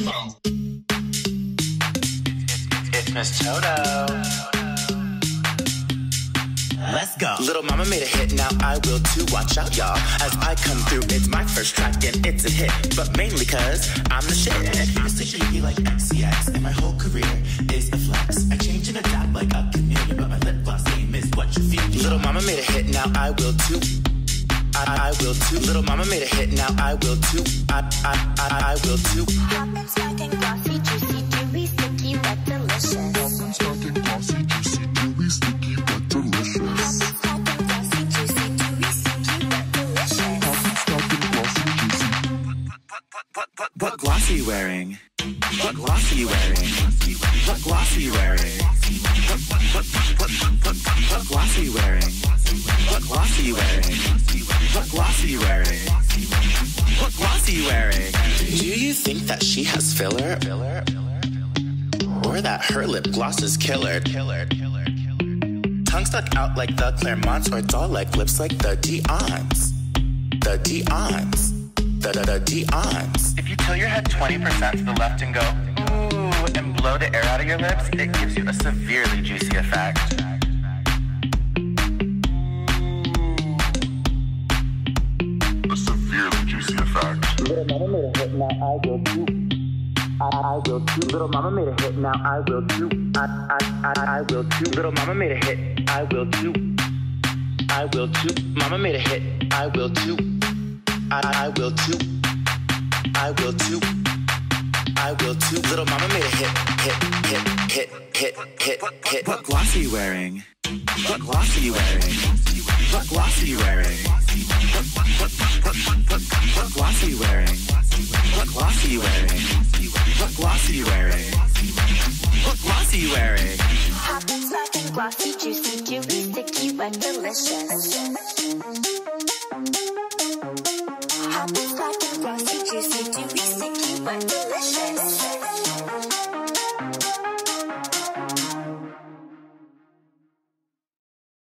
It's Miss Toto. Let's go. Little mama made a hit, now I will too. Watch out, y'all. As I come through, it's my first track and it's a hit. But mainly cause I'm the shit. I used to shaky like XCX, and my whole career is a flex. I change and adapt like a chameleon, but my lip gloss game is what you feel. Little mama made a hit, now I will too. I will too. Little mama made a hit, now I will too. I will too. Hot and sparkling, glossy, juicy, dewy, sticky, wet, delicious. Hot and sparkling, glossy, juicy, dewy, sticky, wet, delicious. Hot and sparkling, glossy, juicy, dewy, sticky, wet, delicious. Hot and sparkling, glossy, juicy. What gloss are you wearing? What gloss are you wearing? What gloss are you wearing? What gloss are you wearing? What gloss are you wearing? What gloss are you wearing? What gloss are you wearing? Do you think that she has filler? Or that her lip gloss is killer? Tongue stuck out like the Claremonts, or doll like lips like the Dion's. The Dion's. The Dion's. If you tilt your head 20% to the left and go, ooh, and blow the air out of your lips, it gives you a severely juicy effect. A severely juicy effect. Little mama made a hit, now I will too. I will too. Little mama made a hit, now I will too. I will too. Little mama made a hit, I will too. I will too. Mama made a hit, I will too. I will too. I will too. I will too. Little mama made a hit. What gloss are you wearing? What gloss are you wearing? What gloss are you wearing? What gloss are you wearing? What gloss are you wearing? What gloss are you wearing? What gloss are you wearing? Hot and sparkling, glossy, juicy, dewy, sticky, wet, delicious.